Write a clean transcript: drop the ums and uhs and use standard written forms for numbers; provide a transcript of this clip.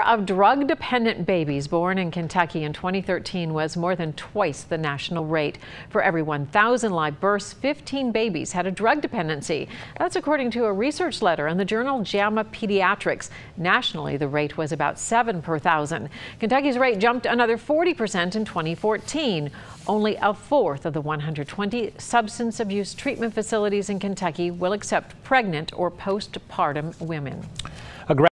of drug-dependent babies born in Kentucky in 2013 was more than twice the national rate. For every 1,000 live births, 15 babies had a drug dependency. That's according to a research letter in the Journal Jama Pediatrics. Nationally, the rate was about 7 per 1,000. Kentucky's rate jumped another 40% in 2014. Only a fourth of the 120 substance abuse treatment facilities in Kentucky will accept pregnant or postpartum women.